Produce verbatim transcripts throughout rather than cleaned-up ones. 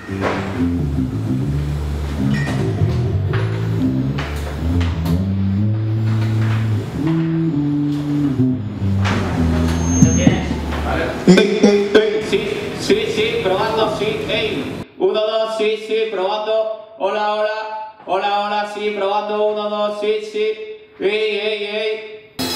Sí, sí, sí, probando, sí, ey, uno, dos, sí, sí, probando, hola, hola, hola, hola, sí, probando, uno, dos, sí, sí, ey, ey, ey.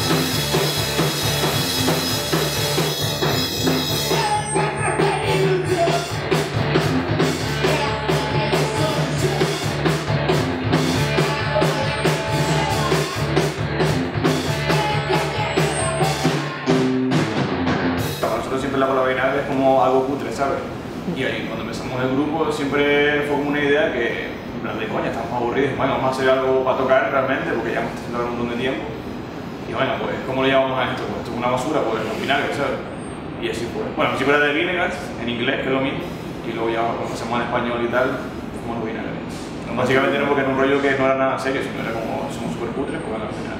Siempre la palabra vinagre es como algo cutre, ¿sabes? Y ahí cuando empezamos el grupo siempre fue como una idea que, en plan de coña, estamos aburridos, bueno, vamos a hacer algo para tocar realmente, porque ya hemos estado un montón de tiempo. Y bueno, pues, ¿cómo le llamamos a esto? Pues esto es una basura, pues los vinagres, ¿sabes? Y así fue. Bueno, al principio era de vinagres, en inglés, que es lo mismo, y luego ya cuando hacemos en español y tal, como los vinagres. Básicamente no porque era un rollo que no era nada serio, sino era como somos súper cutres, pues bueno, al final.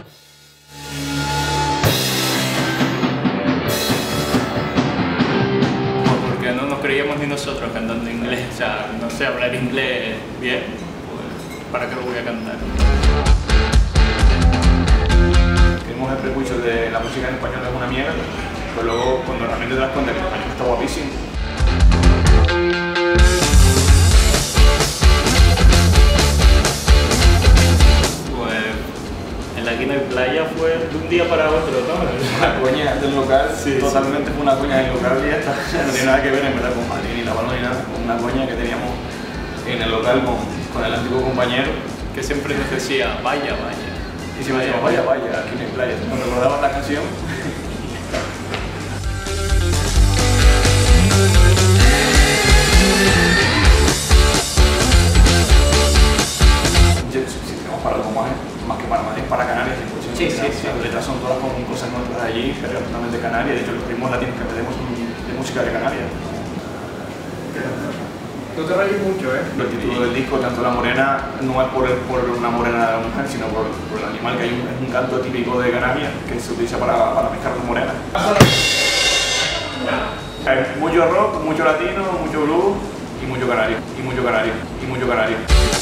No nos creíamos ni nosotros cantando inglés, o sea, no sé hablar inglés bien, pues ¿para qué lo voy a cantar? Tenemos el prejuicio de la música en español es una mierda, pero luego cuando realmente te das cuenta que el español está guapísimo. Pues en la Guina y Playa fue de un día para otro, ¿no? Una coña del local, sí, totalmente sí. Fue una coña del local y ya está. No tiene nada que ver en verdad con Madrid ni La Palma ni nada, con una coña que teníamos en el local con, con el antiguo compañero. Que siempre nos decía, vaya, vaya. Y siempre decíamos, vaya, vaya, aquí en el playa. Nos recordaban la canción. Si tenemos para algo más, más que para Madrid, para Canarias, sí, sí, sí. Las letras son todas con cosas nuestras de allí, pero totalmente de Canarias. De hecho, los ritmos latinos que tenemos son de música de Canarias. No te rayes mucho, ¿eh? El título del disco, tanto La Morena, no es por, el, por una morena de la mujer, sino por, por el animal, que hay un, es un canto típico de Canarias que se utiliza para, para mezclar con morena. Hay mucho rock, mucho latino, mucho blues y mucho canario, y mucho canario, y mucho canario.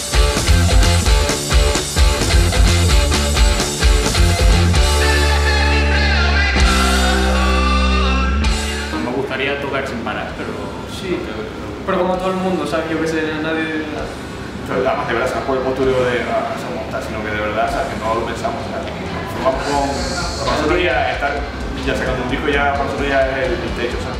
Me gustaría tocar sin parar, pero sí. Pero como todo el mundo, ¿sabes? Yo que sé, nadie... Además de verdad, no es por el postureo de ah, somos tal, sino que de verdad, ¿sabes? Que no lo pensamos, ¿sabes? Formamos con... Para nosotros ya estar ya sacando un disco ya para nosotros ya es el, el techo, ¿sabes?